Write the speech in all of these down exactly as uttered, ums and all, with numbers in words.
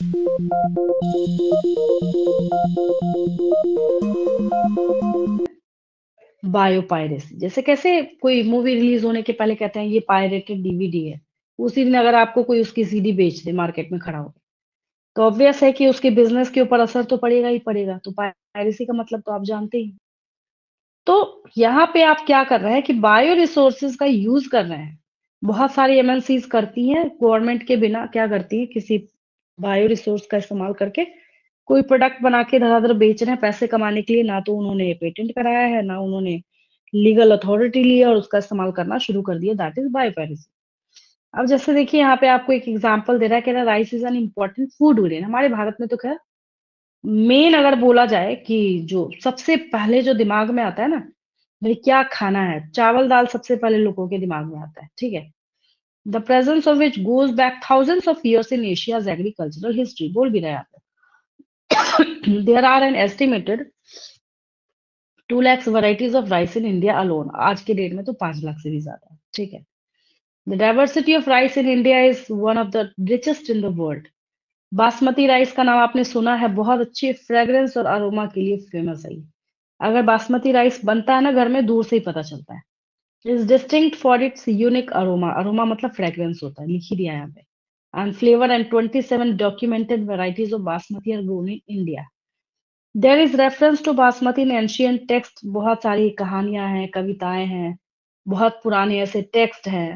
Bio piracy, जैसे कैसे कोई मूवी रिलीज होने के पहले कहते हैं ये पायरेटेड डीवीडी है, उसी दिन अगर आपको कोई उसकी सीडी बेच दे मार्केट में खड़ा हो, तो ऑब्वियस है कि उसके बिजनेस के ऊपर असर तो पड़ेगा ही पड़ेगा। तो पायरेसी का मतलब तो आप जानते ही। तो यहाँ पे आप क्या कर रहे हैं कि बायो रिसोर्सेज का यूज कर रहे हैं। बहुत सारी एमएनसीज करती हैं गवर्नमेंट के बिना, क्या करती है, किसी बायो रिसोर्स का इस्तेमाल करके कोई प्रोडक्ट बना के धड़ाधड़ बेच रहे हैं पैसे कमाने के लिए। ना तो उन्होंने पेटेंट कराया है, ना उन्होंने लीगल अथॉरिटी ली है और उसका इस्तेमाल करना शुरू कर दिया। That is biopiracy. अब जैसे देखिए यहाँ पे आपको एक एग्जांपल दे रहा है कि rice is an important food grain. हमारे भारत में तो खैर मेन अगर बोला जाए कि जो सबसे पहले जो दिमाग में आता है ना, भाई क्या खाना है, चावल दाल सबसे पहले लोगों के दिमाग में आता है, ठीक है। The presence of which goes back thousands of years in Asia's agricultural history, बोल भी रहे हैं आप। There are an estimated two lakhs varieties of rice in India alone. आज के डेट में तो पांच लाख से भी ज्यादा है, ठीक है। The diversity of rice in India is one of the richest in the world. Basmati rice का नाम आपने सुना है, बहुत अच्छी फ्रेग्रेंस और अरोमा के लिए फेमस है ये। अगर बासमती राइस बनता है ना घर में, दूर से ही पता चलता है। Is distinct for its unique aroma, aroma मतलब फ्रेग्रेंस होता है, लिख ही दिया है यहाँ पे। And flavour, and twenty seven documented varieties of basmati are grown in India. There is reference to basmati in ancient text, बहुत सारी कहानियां हैं, कविताएं हैं, बहुत पुराने ऐसे टेक्स्ट हैं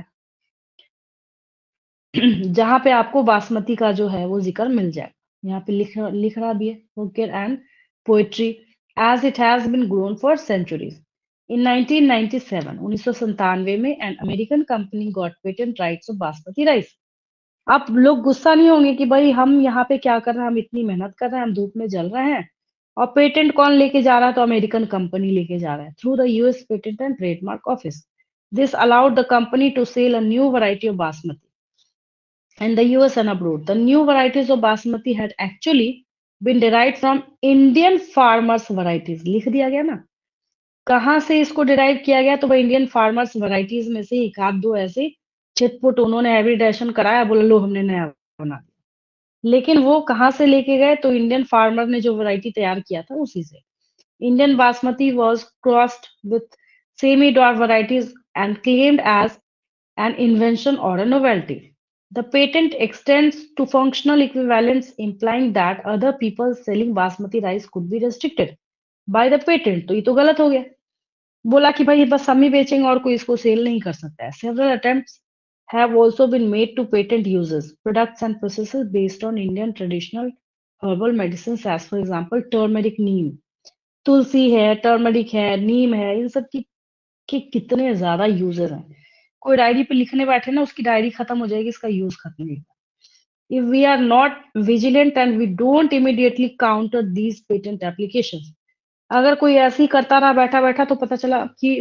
जहाँ पे आपको बासमती का जो है वो जिक्र मिल जाए। यहाँ पे लिख लिख रहा भी है, folklore and poetry as it has been grown for centuries. In nineteen ninety seven, उन्नीस सौ संतानवे में, an American company got patent rights of basmati rice. आप लोग गुस्सा नहीं होंगे कि भाई हम यहाँ पे क्या कर रहे हैं, हम इतनी मेहनत कर रहे हैं, हम धूप में जल रहे हैं, और पेटेंट कौन लेके जा रहा है, तो अमेरिकन कंपनी लेके जा रहा है through the US patent and trademark office. This allowed the company to sell a new variety of basmati in the U S and abroad. The new varieties of basmati had actually been derived from Indian farmers varieties. लिख दिया गया ना, कहाँ से इसको derive किया गया, तो भाई इंडियन फार्मर्स वैरायटीज में से एक आध दो ऐसे छिटपुट उन्होंने हाइब्रिडेशन कराया, बोला लो हमने नया बना दिया। लेकिन वो कहाँ से लेके गए, तो इंडियन फार्मर ने जो वैरायटी तैयार किया था उसी से। Indian basmati was crossed with semi-dwarf varieties and claimed as an invention or a novelty. The patent extends to functional equivalents, implying that other people selling basmati rice could be restricted by the patent. तो ये तो गलत हो गया, बोला कि भाई बस हम ही बेचेंगे और कोई इसको सेल नहीं कर सकता है। Several attempts have also been made to patent uses, products and processes based on Indian traditional herbal medicines, as for example turmeric, नीम। तुलसी है, टर्मरिक है, नीम है, इन सब की के कितने ज्यादा यूजेस हैं। कोई डायरी पे लिखने बैठे ना, उसकी डायरी खत्म हो जाएगी, इसका यूज खत्म नहीं होगा। If we are not vigilant and we don't immediately counter these patent applications, अगर कोई ऐसे ही करता रहा बैठा बैठा, तो पता चला कि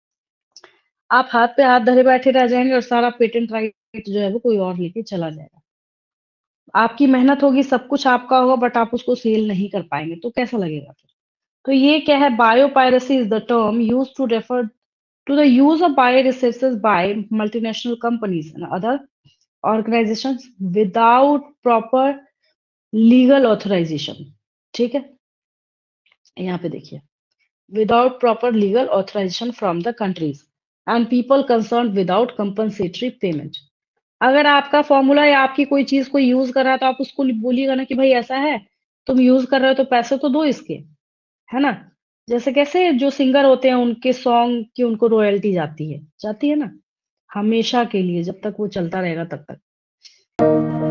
आप हाथ पे हाथ धरे बैठे रह जाएंगे और सारा पेटेंट राइट जो है वो कोई और लेके चला जाएगा। आपकी मेहनत होगी, सब कुछ आपका होगा, बट आप उसको सेल नहीं कर पाएंगे, तो कैसा लगेगा फिर। तो ये क्या है, biopiracy is the term use to refer to the use of bioresources by multinational companies and other organizations without proper legal authorization। ठीक है, यहाँ पे देखिए, without proper legal authorization from the countries and people concerned without compensatory payment। अगर आपका formula या आपकी कोई चीज को यूज कर रहा है, तो आप उसको बोलिएगा ना कि भाई ऐसा है, तुम यूज कर रहे हो तो पैसे तो दो इसके, है ना। जैसे कैसे जो सिंगर होते हैं उनके सॉन्ग की उनको रॉयल्टी जाती है, जाती है ना, हमेशा के लिए, जब तक वो चलता रहेगा तब तक।